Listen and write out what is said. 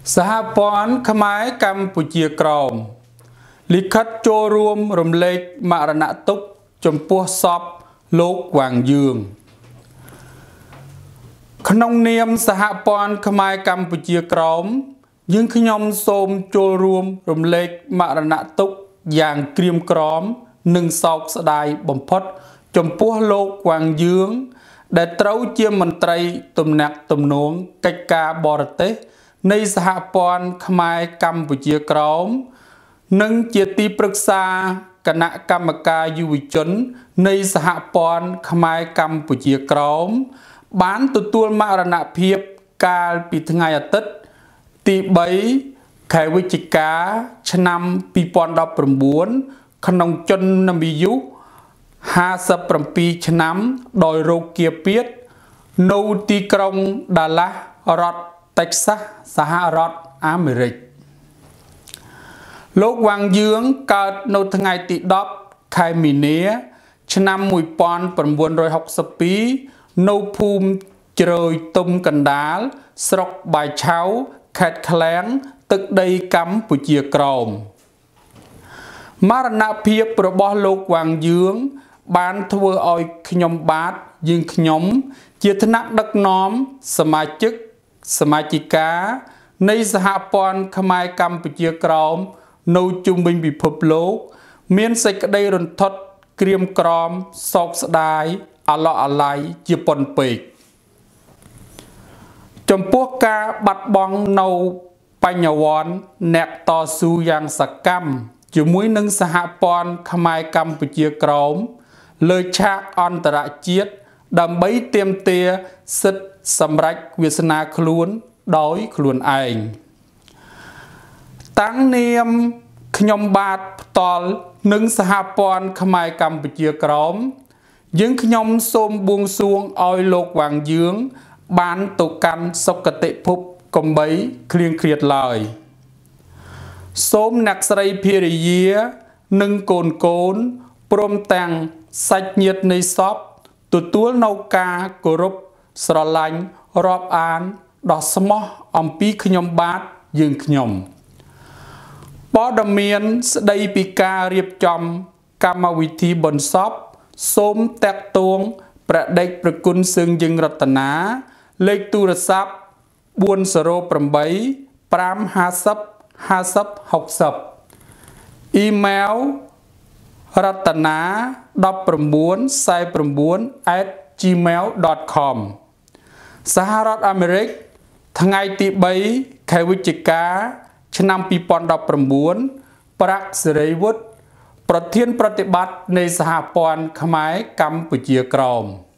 សហព័ន្ធខ្មែរកម្ពុជាក្រោមលិខិតចូលរួមរំលែកមរណទុក្ខចំពោះសពលោកវ៉ាងយឿងក្នុងនាមសហព័ន្ធខ្មែរកម្ពុជាក្រោមយើងខ្ញុំសូមចូលរួមរំលែកមរណទុក្ខយ៉ាងក្រៀមក្រំនិងសោកស្ដាយបំផុតចំពោះលោកវ៉ាងយឿងដែលត្រូវជាមន្ត្រីទំនាក់ទំនងកិច្ចការបរទេសនៃសហព័ន្ធខ្មែរកម្ពុជាក្រោមនិងជាទីប្រឹក្សាគណៈកម្មការយុវជននៃសហព័ន្ធខ្មែរកម្ពុជាក្រោមបានទទួលមរណភាពកាលពីថ្ងៃអាទិត្យទី3ខែវិច្ឆិកាឆ្នាំ2019ក្នុងជន្មាយុ57ឆ្នាំដោយរោគគាពៀតនៅទីក្រុងដាឡាស់រដ្ឋTexas សហរដ្ឋអាមេរិកលោកវ៉ាងយឿងកើតនៅថ្ងៃទី10ខែមីនាឆ្នាំ1962នៅភូមិជ្រោយទុំកណ្ដាលស្រុកបាយឆៅខេត្តឃ្លាំងទឹកដីកម្ពុជាក្រោមមរណភាពរបស់លោកវ៉ាងយឿងបានធ្វើឲ្យខ្ញុំបាទយើងខ្ញុំជាថ្នាក់ដឹកនាំសមាជិកានៃសហព័ន្ធខ្មែរកម្ពុជាក្រោមនៅជុំវិញពិភពលោកមានសេចក្តីរន្ធត់ក្រៀមក្រំសោកស្ដាយអាឡោះអាល័យជាពន់ពេកចំពោះការបាត់បង់នៅបញ្ញវន្តអ្នកតស៊ូយ៉ាងសកម្មជាមួយនឹងសហព័ន្ធខ្មែរកម្ពុជាក្រោមលើឆាកអន្តរជាតិដើម្បីទាមទារសិទ្ធិសម្រេចវាសនាខ្លួនដោយខ្លួនឯងតាំងនាមខ្ញុំបាទផ្ទាល់នឹងសហព័ន្ធខ្មែរកម្ពុជាក្រោមយើងខ្ញុំសូមបួងសួងឲ្យលោកវ៉ាងយឿងបានទៅកាន់សុគតិភពកុំបីឃ្លៀងឃ្លាតឡើយសូមអ្នកស្រីភារិយានិងកូនព្រមទាំងសាច់ញាតិនៃសពទទួលនៅការគោរពស្រឡាញ់រាប់អានដ៏ស្មោះអំពីខ្ញុំបាទយើងខ្ញុំព័ត៌មានស្ដីពីការរៀបចំកម្មវិធីបុណ្យសពសូមតាក់ទងព្រះដេចប្រគុណសឹងយើងរតនាលេខទូរស័ព្ទ408 550 5060 អ៊ីមែលratana1949@gmail.com សហរដ្ឋអាមេរិកថ្ងៃទី3ខែវិច្ឆិកាឆ្នាំ2019ប្រាក់សេរីវុឌ្ឍប្រធានប្រតិបត្តិនៃសហព័ន្ធខ្មែរកម្ពុជាក្រោម